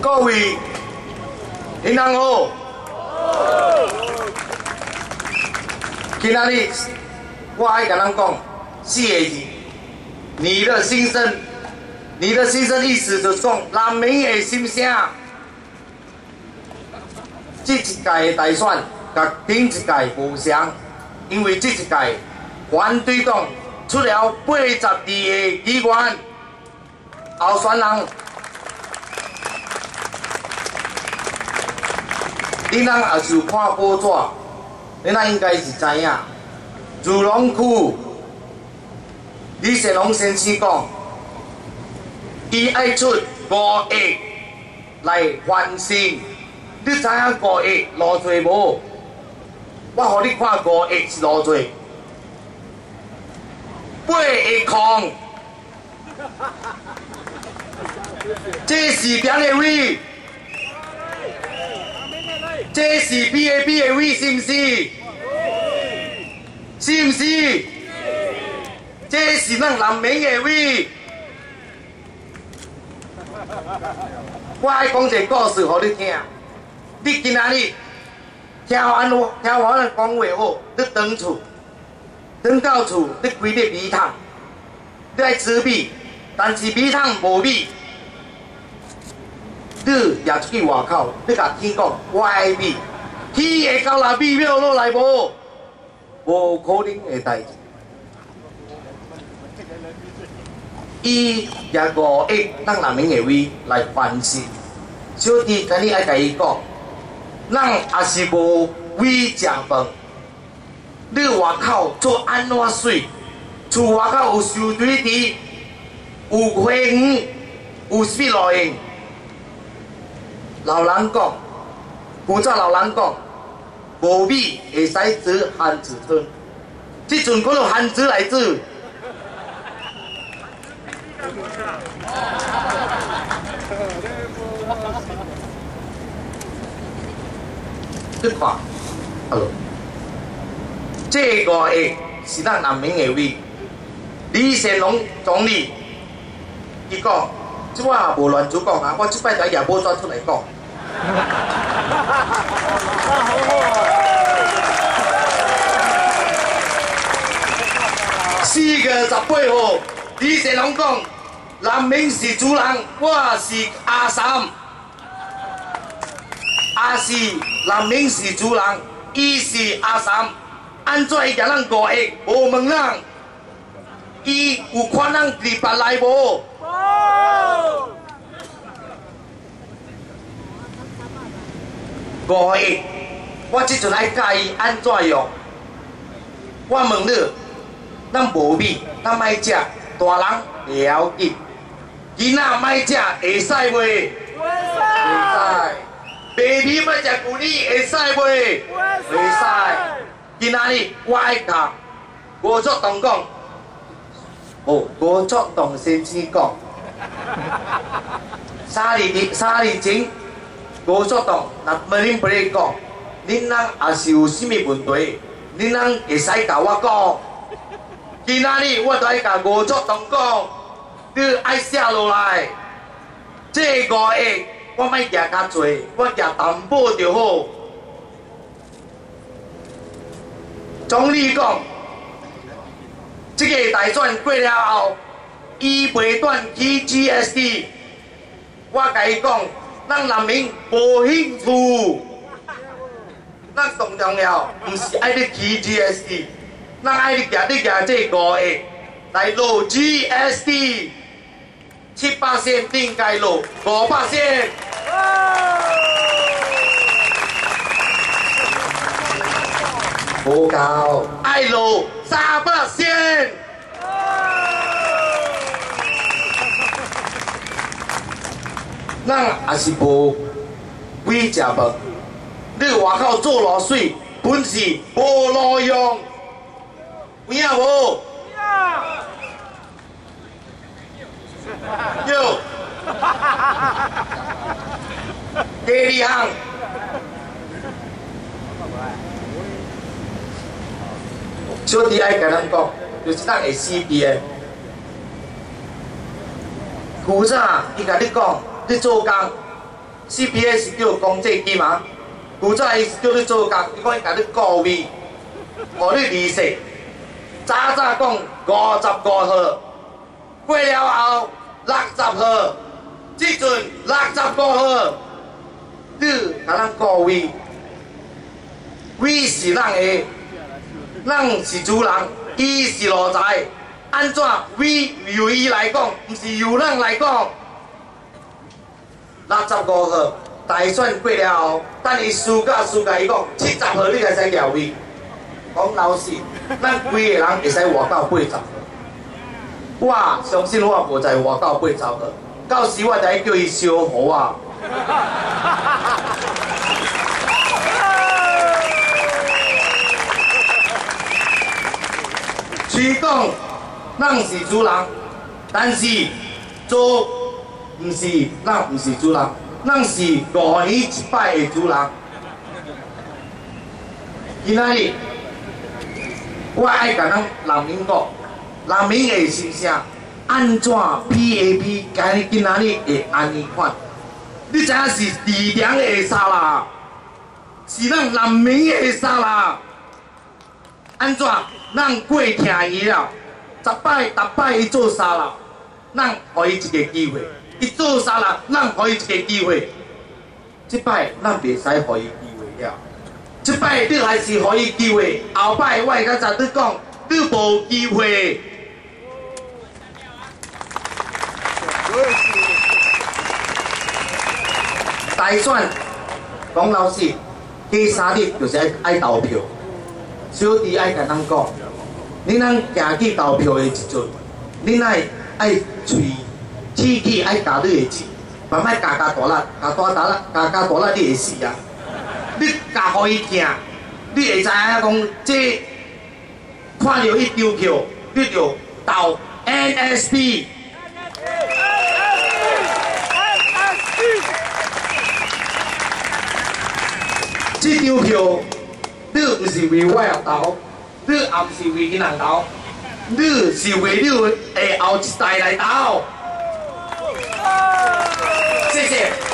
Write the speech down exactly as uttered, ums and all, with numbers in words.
各位，平安好。今仔日我爱甲咱讲四个字：你的心声。你的心声意思就是讲人民的心声。这一届的大选，甲顶一届无相，因为这一届反对党出了八十二个议员，候选人。 恁人也是有看报纸，恁人应该是知影。自龙区李成龙先生讲，伊爱出五亿来翻新。你知影五亿偌济无？我互你看五亿是偌济，八个空。这是边个位？ 这是 P A P 的位，是毋是？是毋是？这是咱人民的位。我爱讲一个故事，互你听。你今仔日听完我听完咱讲话后，你转厝，转到厝，你开个米桶，你爱吃米，但是米桶无米。 你也出去外口，你甲天讲我爱米，天会交来米秒落来无？无可能的代志。伊也五亿咱人民的位来翻新，小弟今日爱甲伊讲，咱也是无位食饭。你外口做安怎水？厝外口有收水池，有花园，有什么路用？ 老人讲，古早老人讲，无米会使煮番子汤，即阵可能番子来煮。你看，好了，这五个是咱人民的位。李成龙总理，伊讲。 即我也无乱主讲啊，我即摆在也无转出来讲。四月十八號，李成龍講：人民是主人，我是阿三。阿是人民是主人，伊是阿三。安怎伊甲咱五億無問人？伊有看咱佇別來無？ 五亿，我即阵爱教伊安怎用。我问你，咱无米，咱莫食，大人袂要紧。囡仔莫食，会使袂？会使。白米莫食牛奶，会使袂？会使。今仔日我爱甲吴作栋讲，哦，吴作栋先生讲，三年三年前。 吴作栋，若问恁不咧讲，恁人也是有啥物问题，恁人会使甲我讲。今仔日我就爱甲吴作栋讲，你爱写落来。这五个我莫夹较侪，我夹淡薄就好。总理讲，这个大选过了后，伊袂断起 G S T， 我甲伊讲。 咱人民无兴趣，咱上重要，毋是爱你起 G S T， 咱爱你夹你夹这五个来落 G S T， 七八线应该落五八线。无够，爱落三八线。 咱也是无位食饭，你外口做偌水，本是无路用，有影无？有。第二项，小弟爱甲咱讲，就是咱会死逼的。古早伊甲你讲。 你做工， C P A 是叫公积金嘛，古早伊是叫你做工，伊讲伊甲你顾味，互你利息。早早讲五十五号，过了后六十号，即阵六十五号，你甲咱顾味，味是咱的，咱是主人，伊是奴才，安怎味由伊来讲，毋是由咱来讲？六十五号大选过了后，等伊输甲输甲伊讲七十号你才使调味。讲老实，咱规个人会使活到八十。我相信我无在活到八十号，到时我才叫伊烧糊啊。虽讲咱是主人，但是做毋是咱毋是主人，咱是五年一摆的主人。今仔日。我爱甲咱人民讲，人民的心声安怎 P A P 今日今仔日会安尼款？你知影是力量的沙啦，是咱人民的沙啦。安怎咱过听伊了？十摆十摆伊做沙啦，咱互伊一个机会；伊做沙啦，咱互伊一个机会。即摆咱袂使互伊机会了。即摆你还是可以机会，后摆我会甲咱你讲，你无机会。大选讲老实，第三日就是爱爱投票。小弟爱甲咱讲，恁咱行去投票的时阵，恁爱爱喙齿齿爱加你的齿，慢慢加加大力，加大大力，加加大力，你会死啊！你教互伊听，你会知影讲，这看到伊张票，你就投 N S P。这张票，你毋是为我而投，你也毋是为囡仔投，你是为你的后一代来投。谢谢。